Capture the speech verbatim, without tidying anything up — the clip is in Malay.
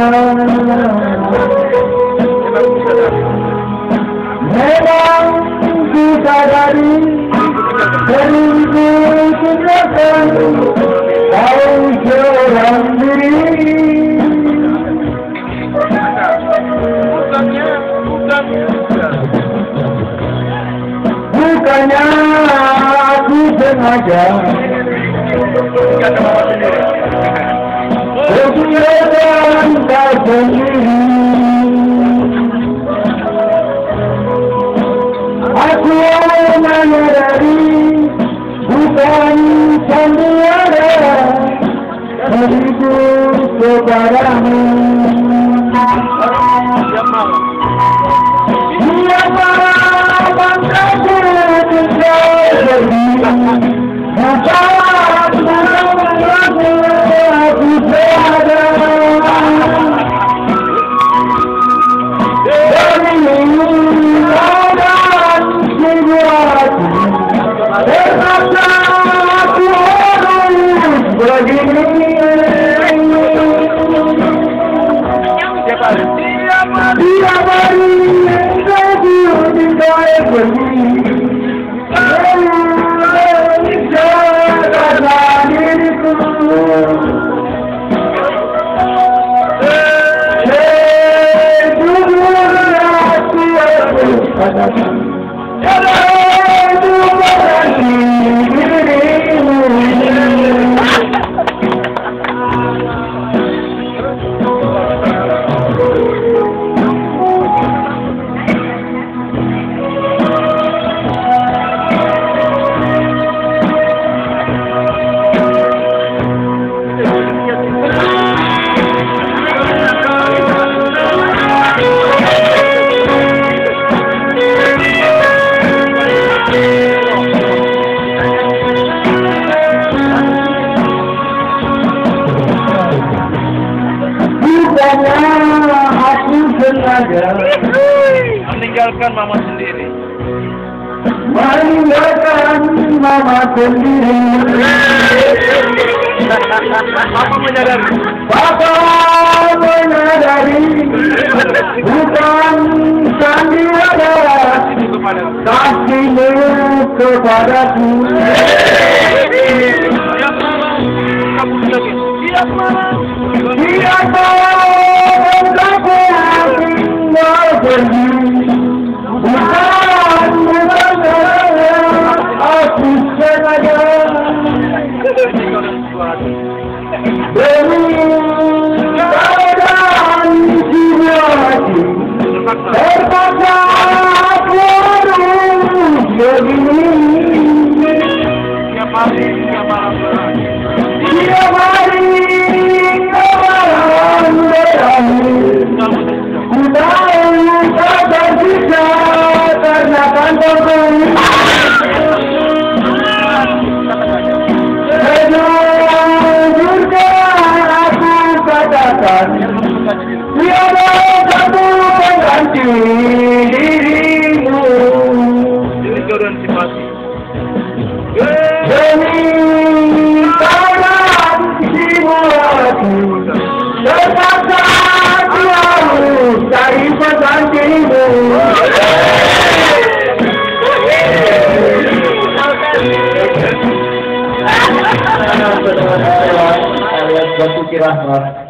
memang disadari seribu tindakan tahu seorang diri. Bukannya aku sengaja berpilihan kau sendiri. Aku menyadari bukan sandiwara beriku kepadamu. Siapa bangsaku tinggal berdiri, bukan menanggapi aku berada. Dari keadaan jiwaku, terpaksa aku harus begini. Tiap hari aku tinggal berdiri, menjaga diriku. Sejujurnya aku harus katakan, aku berhenti dirimu. Bukannya aku sengaja meninggalkan mama sendiri. meninggalkan mama sendiri. Papa menyadari. Papa menyadari bukan sandiwara kasihmu kepadaku. Tiap malam kamu lagi. Tiap malam. Siapa bangsaku tinggal berdiri, bukan menanggapi aku sengaja. Demi keadaan jiwaku, terpaksa aku harus begini. Tiap hari, tiap malam. Tiap hari kemarin berakhir, ku tahu tak tersisa karena kantongku. Sejujurnya aku katakan, tiada satu pengganti dirimu. Ini jodoh simpati. Demi keadaan jiwaku, terpaksa aku harus cari penggantimu. Alias Basuki Rahmat.